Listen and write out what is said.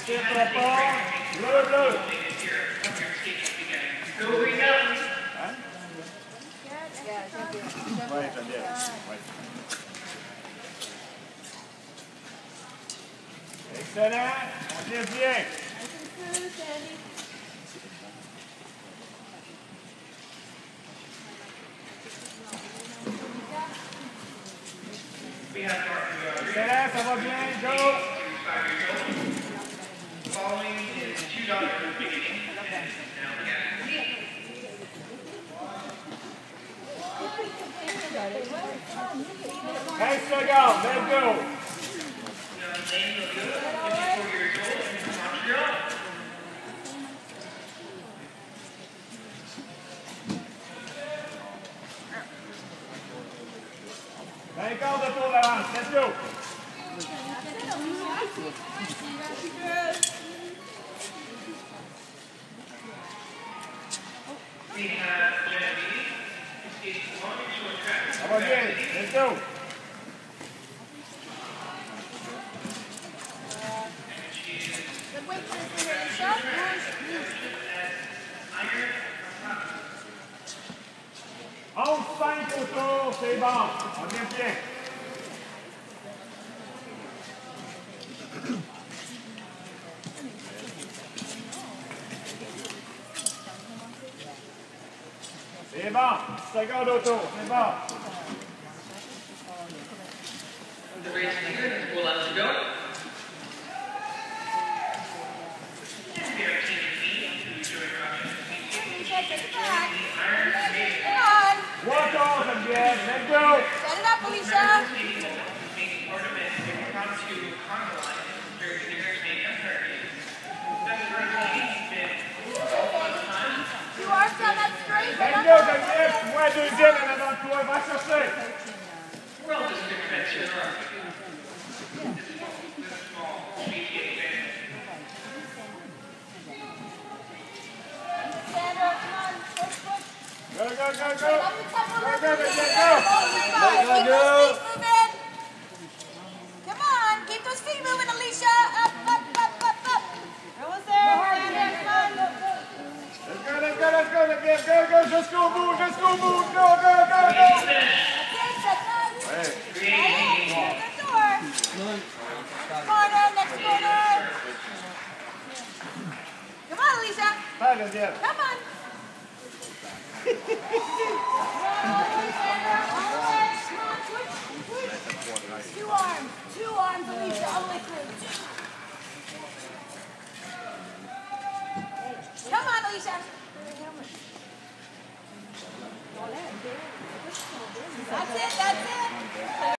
Bleu, bleu. Hein? Oui, j'aime bien. Ouais. Excellent. On tient bien. Excellent, ça va bien. Go. Following is $2 beginning. 15 secondes, let's go. Un quart de tour d'avance, let's go. We have Genevieve. She's belonging to a track. Ça va bien, let's go. On 5 autour, c'est bon. On vient bien. C'est bon. 10 secondes autour, c'est bon. The race leader will allow to go. And we are taking lead to the jury project. Walk off and get, let's go. Set it up, Alicia. Making part of it, we come to chronologize very seriously and hurry. That's where the lead's been all the time. Two arms down that straight. Let's go, Genevieve. Moi, deuxième, en avant de toi. Va chercher. We're all just good friends here, aren't we? This is small, BTA band. Sandra, come on. Push, push. Go, go, go, go. Up the tempo, Go, go, let's go, move go. in. Go, go, go. Keep those feet moving. Come on. Keep those feet moving, Alicia. Up, up, up, up, up. Almost there. Sandra, come on. Let's go, let's go, let's go, let's go, go, go, jusqu'au bout, jusqu'au bout, go, go, go, go. That's it, the door. Corner, next corner. Come on, Alicia. Pas deuxième. Come on. Two arms, Alicia, only through. Come on, Alicia.